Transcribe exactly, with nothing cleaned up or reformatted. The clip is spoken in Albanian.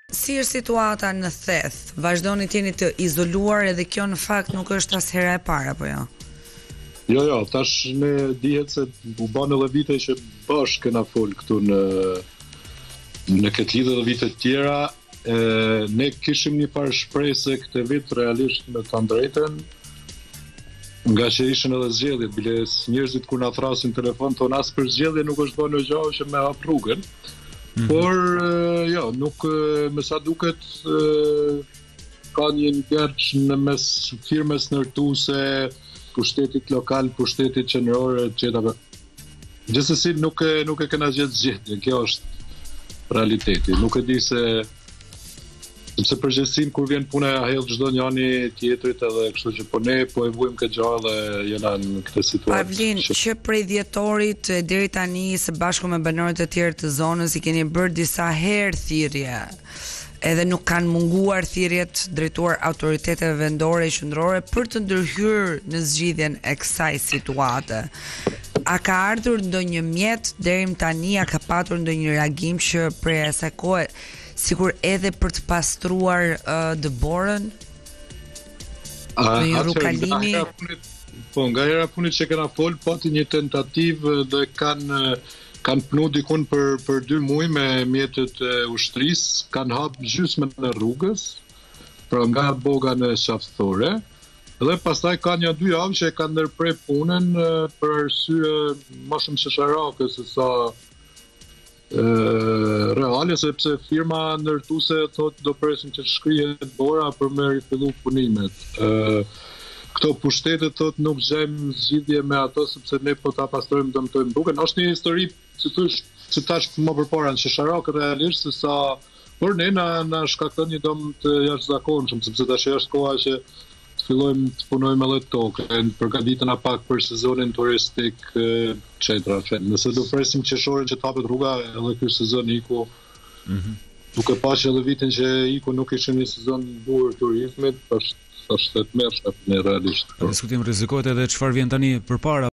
Si është situata në Theth? Vazhdoni të jeni të izoluar edhe kjo në fakt nuk është as hera e parë apo jo? Jo, jo, tash ne dihet se u bën edhe vite që bashkë kena fol këtu në në këtë lidhje dhe vite të tjera. E, ne kishim një farë shpresë këtë vit realisht me të drejtën, nga që ishin edhe zgjedhjet, bile njerëzit kur na thrasin telefon ton as për zgjedhje nuk është bënë gjë që me hap rrugën. Mm-hmm. Por jo, nuk me sa duket ka një ngerç në mes firmës ndërtuese, pushtetit lokal, pushtetit qendror, et cetera. Gjithsesi nuk nuk e kena gjetë zgjedhje, kjo është realiteti. Nuk e di se sepse përgjithësim kur vjen puna ja hedh çdo njëri tjetrit edhe kështu që po ne po e vujmë këtë gjë dhe jena në këtë situatë. Pavlin, që prej dhjetorit deri tani së bashku me banorët e tjerë të zonës i keni bërë disa herë thirrje. Edhe nuk kanë munguar thirrjet drejtuar autoriteteve vendore e qendrore për të ndërhyrë në zgjidhjen e kësaj situate. A ka ardhur ndonjë mjet deri tani, a ka patur ndonjë reagim që prej asaj kohe sikur edhe për të pastruar uh, dëborën? Në rrukalimi? Po, nga hera punit që kena fol, pati një tentativë dhe kanë kanë punu dikun për për dy muaj me mjetet e ushtrisë, kanë hap gjysmën e rrugës, pra nga boga në qaftëthore, dhe pastaj kanë një dy javë që e kanë ndërprer punën për arsye më shumë shoqërake se sa Uh, reale, sepse firma ndërtuese thotë do presim që të shkrihet bora për me rifillu punimet. Uh, këto pushtetet thotë nuk gjejmë zgjidhje me ato sepse ne po ta pastrojmë dëmtojmë rrugën. Është një histori që thosh që tash më përpara në shoqërake realisht se sa por ne na na shkakton një dëm të jashtëzakonshëm sepse tash është koha që të fillojmë të punojmë edhe tokën, përgatitena pak për sezonin turistik, et cetera. Nëse do presim qershorin që të hapet rruga, edhe ky sezon iku. Mm-hmm. Duke paqë edhe vitin që iku nuk ishte një sezon i bukur turizmit, është është të mërshme në realisht. Diskutim rrezikohet edhe çfarë vjen tani përpara